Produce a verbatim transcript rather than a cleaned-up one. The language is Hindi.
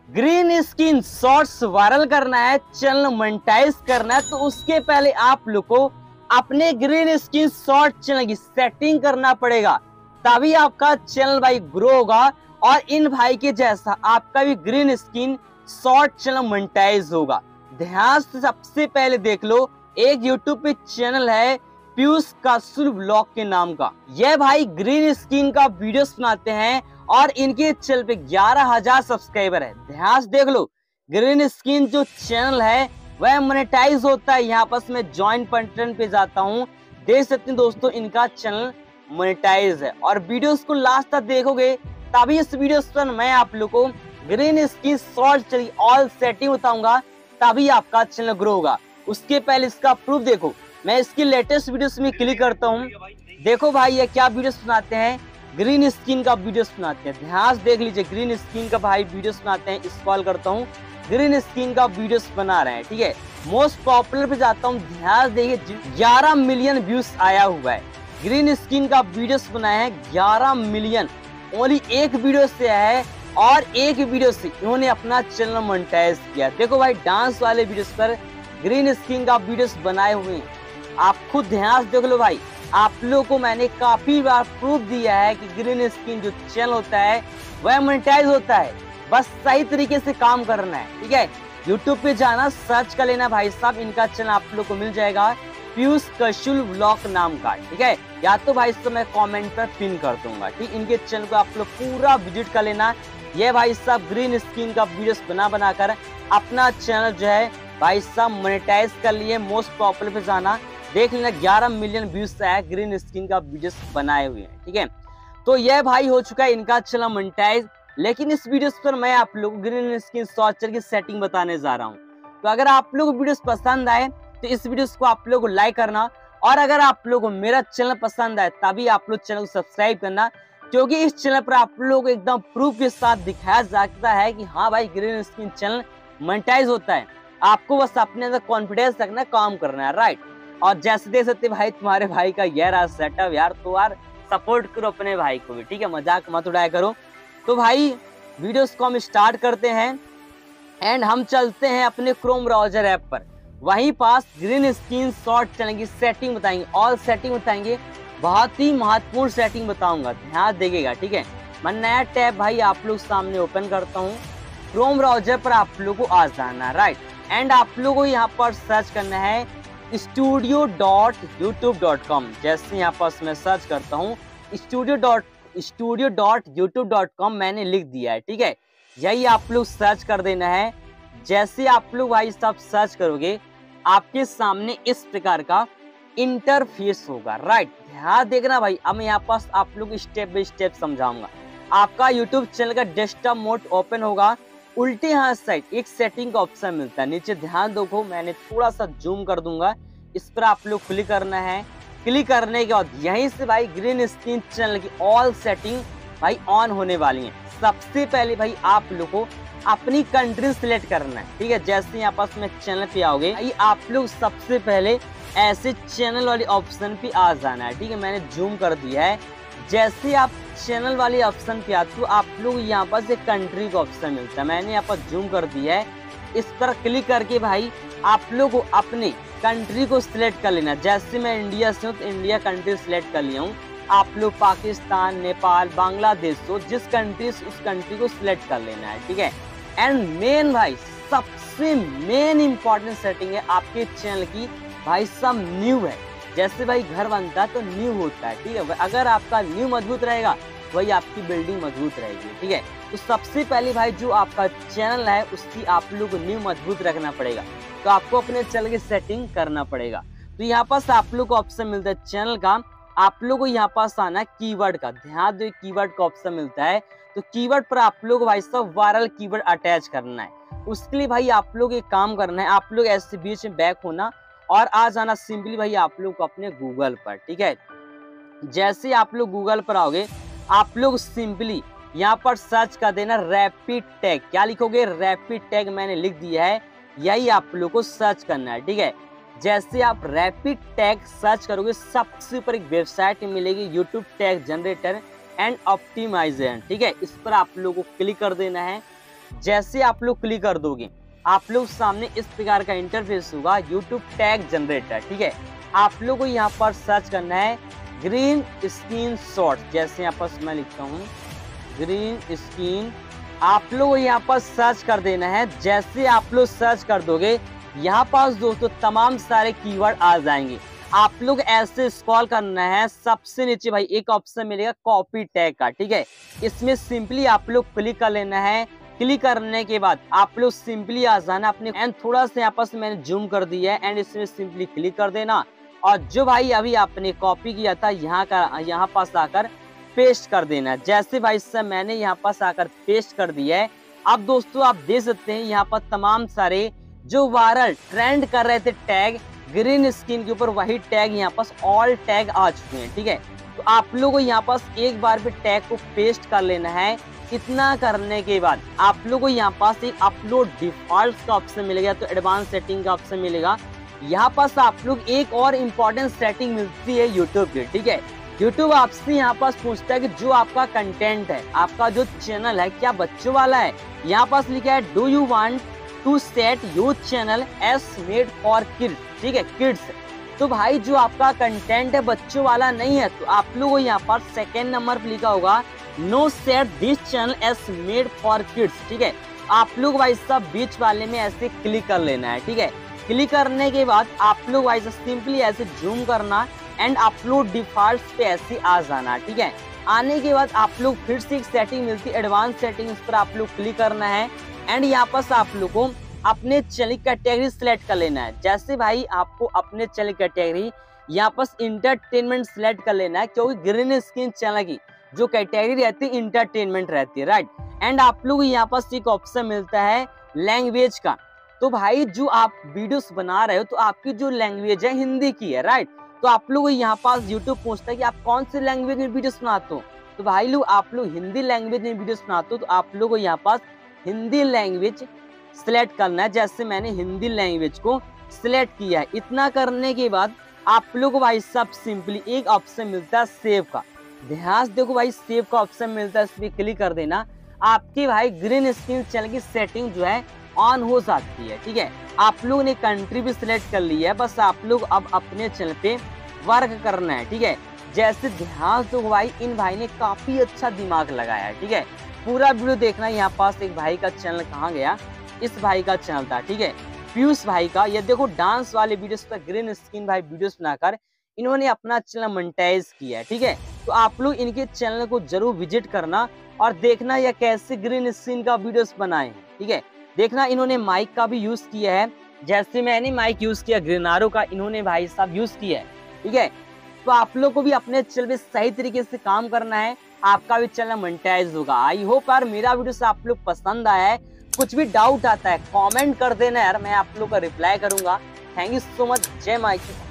ग्रीन स्क्रीन शॉर्ट्स वायरल करना है, चैनल मोनेटाइज करना है, तो उसके पहले आप लोग को अपने ग्रीन स्क्रीन शॉर्ट चैनल की सेटिंग करना पड़ेगा, तभी आपका चैनल भाई ग्रो होगा और इन भाई के जैसा आपका भी green screen short channel monetize होगा। ध्यान से सबसे पहले देख लो, एक यूट्यूब पे चैनल है पीयूष कौशल ब्लॉग के नाम का। यह भाई ग्रीन स्क्रीन का वीडियोस बनाते हैं और इनके चैनल पे ग्यारह हजार सब्सक्राइबर है। ध्यान से देख लो, ग्रीन स्क्रीन जो चैनल है वह मोनेटाइज होता है। यहाँ पर मैं ज्वाइन बटन पे जाता हूँ, देख सकते हैं दोस्तों इनका चैनल मोनेटाइज है। और वीडियोस को लास्ट तक देखोगे तभी इस वीडियो पर मैं आप लोग को ग्रीन स्क्रीन शॉर्ट चली ऑल सेटिंग बताऊंगा, तभी आपका चैनल ग्रो होगा। उसके पहले इसका प्रूफ देखो, मैं इसकी लेटेस्ट वीडियोस में क्लिक करता हूँ। देखो भाई ये क्या वीडियोस बनाते हैं, ग्रीन स्क्रीन का वीडियोस बनाते हैं। ध्यान से देख लीजिए, ग्रीन स्क्रीन का भाई वीडियोस बनाते हैं। स्क्रॉल करता हूँ, ग्रीन स्क्रीन का वीडियोस बना रहे हैं, ठीक है। मोस्ट पॉपुलर पे जाता हूँ, ध्यान देखिए ग्यारह मिलियन व्यूज आया हुआ है। ग्रीन स्क्रीन का वीडियोस बनाए हैं ग्यारह मिलियन, ओनली एक वीडियो से है और एक वीडियो से इन्होंने अपना चैनल मोनेटाइज किया। देखो भाई डांस वाले वीडियोस पर ग्रीन स्क्रीन का वीडियोस बनाए हुए हैं, आप खुद ध्यान से देख लो भाई। आप लोगों को मैंने काफी बार प्रूफ दिया है कि ग्रीन स्क्रीन जो चैनल होता है वह मोनेटाइज होता है, बस सही तरीके से काम करना है, ठीक है। यूट्यूब पे जाना, सर्च कर लेना भाई साहब, इनका चैनल आप लोग को मिल जाएगा पीयूष कौशल ब्लॉग नाम का, ठीक है। या तो भाई इसको मैं कमेंट पर पिन कर दूंगा, ठीक। इनके चैनल को आप लोग पूरा विजिट कर लेना। ये भाई साहब ग्रीन स्क्रीन का वीडियोस बना बना कर अपना चैनल जो है भाई साहब मोनेटाइज कर लिए। मोस्ट पॉपुलर पे जाना, देख लेना ग्यारह मिलियन व्यूज है ग्रीन स्क्रीन का वीडियोस बनाए हुए हैं, ठीक है। तो यह भाई हो चुका है इनका चैनल मोनेटाइज। लेकिन इस वीडियो पर मैं आप लोगों को ग्रीन स्क्रीन शॉर्ट की सेटिंग बताने जा रहा हूँ। तो अगर आप लोग को वीडियोस पसंद आए तो इस वीडियो को आप लोग को लाइक करना, और अगर आप लोग को मेरा चैनल पसंद आए तभी आप लोग चैनल को सब्सक्राइब करना, क्योंकि इस चैनल पर आप लोग को एकदम प्रूफ के साथ दिखाया जाता है कि हाँ भाई ग्रीन स्क्रीन चैनल मोनेटाइज होता है। आपको बस अपने अंदर कॉन्फिडेंस रखना, काम करना है, राइट। और जैसे देख सकते भाई तुम्हारे भाई का ये रहा सेटअप यार, तो यार सपोर्ट करो अपने भाई को भी, ठीक है, मजाक मत उड़ाया करो। तो भाई वीडियोस को हम स्टार्ट करते हैं एंड हम चलते हैं अपने क्रोम ब्राउजर ऐप पर। वहीं पास ग्रीन स्क्रीन शॉर्ट चैनल की सेटिंग बताएंगे, ऑल सेटिंग बताएंगे, बहुत ही महत्वपूर्ण सेटिंग बताऊंगा, ध्यान देगा, ठीक है। मैं नया टैब भाई आप लोग सामने ओपन करता हूँ। क्रोम ब्राउजर पर आप लोग को आ जाना, राइट। एंड आप लोग को यहाँ पर सर्च करना है studio dot YouTube dot com. जैसे यहाँ पर मैं सर्च करता हूँ studio dot studio dot YouTube dot com, मैंने लिख दिया है, ठीक है। यही आप लोग सर्च कर देना है। जैसे आप लोग भाई सब सर्च करोगे आपके सामने इस प्रकार का इंटरफेस होगा, राइट। ध्यान देखना भाई, अब यहाँ पास आप लोग स्टेप बाय स्टेप समझाऊंगा। आपका यूट्यूब चैनल का डेस्कटॉप मोड ओपन होगा, उल्टे हाथ साइड एक सेटिंग का ऑप्शन मिलता है नीचे, ध्यान देखो, मैंने थोड़ा सा जूम कर दूंगा, इस पर आप लोग क्लिक करना है। क्लिक करने के बाद यहीं से भाई ग्रीन स्क्रीन चैनल की ऑल सेटिंग भाई ऑन होने वाली है। सबसे पहले भाई आप लोग को अपनी कंट्री सिलेक्ट करना है, ठीक है। जैसे यहाँ पास में चैनल पे आओगे भाई आप लोग सबसे पहले ऐसे चैनल वाले ऑप्शन पे आ जाना है, ठीक है। मैंने जूम कर दिया है। जैसे आप चैनल वाले ऑप्शन पे आते हो आप लोग यहाँ पर एक कंट्री का ऑप्शन मिलता है, मैंने यहाँ पर जूम कर दिया है। इस पर क्लिक करके भाई आप लोग को अपने कंट्री को सिलेक्ट कर लेना। जैसे मैं इंडिया से हूँ तो इंडिया कंट्री सिलेक्ट कर लिया हूँ। आप लोग पाकिस्तान, नेपाल, बांग्लादेश हो, जिस कंट्री से उस कंट्री को सिलेक्ट कर लेना है, ठीक है। एंड मेन भाई सबसे मेन इंपॉर्टेंट सेटिंग है आपके चैनल की, भाई सब न्यू है। जैसे भाई घर बनता है तो न्यू होता है, ठीक है। अगर आपका न्यू मजबूत रहेगा वही आपकी बिल्डिंग मजबूत रहेगी, ठीक है। तो सबसे पहले भाई जो आपका चैनल है उसकी आप लोग को न्यू मजबूत रखना पड़ेगा, तो आपको अपने चैनल की सेटिंग करना पड़ेगा। तो यहाँ पास आप लोग को ऑप्शन मिलता है चैनल का, आप लोग को यहाँ पास आना है कीवर्ड का। ध्यान दो कीवर्ड का ऑप्शन मिलता है, तो कीवर्ड पर आप लोग भाई सब वायरल कीवर्ड अटैच करना है। उसके लिए भाई आप लोग एक काम करना है, आप लोग ऐसे बीच में बैक होना और आ जाना सिंपली भाई आप लोग को अपने गूगल पर, ठीक है। जैसे आप लोग गूगल पर आओगे आप लोग सिंपली यहाँ पर सर्च कर देना रैपिड टैग। क्या लिखोगे? रैपिड टैग मैंने लिख दिया है, यही आप लोग को सर्च करना है, ठीक है। जैसे आप रैपिड टैग सर्च करोगे सबसे ऊपर एक वेबसाइट मिलेगी YouTube tag generator and optimization, ठीक है। इस पर आप लोगों को क्लिक कर देना है। जैसे आप लोग क्लिक कर दोगे आप लोग सामने इस प्रकार का इंटरफेस होगा, यूट्यूब टैग जनरेटर। ठीक है, आप लोग को यहाँ पर सर्च करना है ग्रीन स्क्रीन शॉट। जैसे यहाँ पर मैं लिखता हूँ ग्रीन स्क्रीन, आप लोग को यहाँ पर सर्च कर देना है। जैसे आप लोग सर्च कर दोगे यहाँ पास दोस्तों तमाम सारे कीवर्ड आ जाएंगे। आप लोग ऐसे स्क्रॉल करना है, सबसे नीचे भाई एक ऑप्शन मिलेगा कॉपी टैग का। ठीक है, इसमें सिंपली आप लोग क्लिक कर लेना है। क्लिक करने के बाद आप लोग सिंपली आ जाना अपने एंड थोड़ा सा यहाँ पर मैंने जूम कर दिया है एंड इसमें सिंपली क्लिक कर देना और जो भाई अभी आपने कॉपी किया था यहाँ का यहाँ पास आकर पेस्ट कर देना। जैसे भाई सब मैंने यहाँ पास आकर पेस्ट कर दिया है। अब दोस्तों आप देख सकते हैं यहाँ पर तमाम सारे जो वायरल ट्रेंड कर रहे थे टैग ग्रीन स्क्रीन के ऊपर, वही टैग यहाँ पास ऑल टैग आ चुके हैं। ठीक है, तो आप लोगों को यहाँ पास एक बार भी टैग को पेस्ट कर लेना है। इतना करने के बाद आप लोगों को यहाँ पास एक अपलोड डिफॉल्ट का ऑप्शन मिलेगा, तो एडवांस सेटिंग का ऑप्शन मिलेगा। यहाँ पास आप लोग एक और इम्पोर्टेंट सेटिंग मिलती है यूट्यूब की। ठीक है, यूट्यूब आपसे यहाँ पास पूछता है कि जो आपका कंटेंट है, आपका जो चैनल है क्या बच्चों वाला है। यहाँ पास लिखा है do you want to set your channel as made for kids. ठीक है, किड्स। तो भाई जो आपका कंटेंट है बच्चों वाला नहीं है, तो आप लोगों को यहाँ पर सेकेंड नंबर पर लिखा होगा no set this channel as made for kids. ठीक है, आप लोग भाई सब बीच वाले में ऐसे क्लिक कर लेना है। ठीक है, क्लिक करने के बाद आप लोग भाई सिंपली ऐसे जूम करना एंड अपलोड डिफॉल्ट पे ऐसे आ जाना। ठीक है, आने के बाद आप लोग फिर से एक सेटिंग मिलती है एडवांस सेटिंग, उस पर आप लोग क्लिक करना है एंड यहाँ पर आप लोग को अपने चैनल कैटेगरी सिलेक्ट कर लेना है। जैसे भाई आपको अपने चैनल कैटेगरी यहाँ पर इंटरटेनमेंट सिलेक्ट कर लेना है, क्योंकि ग्रीन स्क्रीन चैनल की जो कैटेगरी रहती है इंटरटेनमेंट रहती है, राइट। एंड आप लोग यहाँ पर एक ऑप्शन मिलता है लैंग्वेज का। तो भाई जो आप वीडियोस बना रहे हो तो आपकी जो लैंग्वेज है हिंदी की है, राइट। तो आप लोग यहाँ पास यूट्यूब पूछता है कि आप कौन सी लैंग्वेज में वीडियोस बनाते हो, तो भाई लोग आप लोग हिंदी लैंग्वेज में वीडियोस बनाते हो, तो आप लोग को यहाँ पास हिंदी लैंग्वेज सिलेक्ट करना है। जैसे मैंने हिंदी लैंग्वेज को सिलेक्ट किया है। इतना करने के बाद आप लोग को भाई सब सिंपली एक ऑप्शन मिलता है सेव का। ध्यान देखो भाई सेव का ऑप्शन मिलता है, इस पर क्लिक कर देना। आपकी भाई ग्रीन स्क्रीन चैनल की सेटिंग जो है ऑन हो जाती है। ठीक है, आप लोगों ने कंट्री भी सिलेक्ट कर ली है, बस आप लोग अब अपने चैनल पे वर्क करना है। ठीक है, जैसे ध्यान दो भाई इन भाई ने काफी अच्छा दिमाग लगाया है। ठीक है, पूरा वीडियो देखना। यहाँ पास एक भाई का चैनल कहाँ गया, इस भाई का चैनल था। ठीक है, पीयूष भाई का। ये देखो डांस वाले वीडियोस पर ग्रीन स्क्रीन भाई वीडियोस बनाकर इन्होंने अपना चैनल मोनेटाइज किया है। ठीक है, तो आप लोग इनके चैनल को जरूर विजिट करना और देखना यह कैसे ग्रीन स्क्रीन का वीडियोस बनाए हैं। ठीक है, देखना इन्होंने माइक का भी यूज किया है, जैसे मैंने माइक यूज किया ग्रीनारो का, इन्होंने भाई साहब यूज किया है। ठीक है, तो आप लोग को भी अपने चैनल पे सही तरीके से काम करना है, आपका भी चैनल मोनेटाइज होगा। आई होप यार मेरा वीडियो से आप लोग पसंद आया है। कुछ भी डाउट आता है कमेंट कर देना यार, मैं आप लोग का रिप्लाई करूंगा। Thank you so much. जय माइक।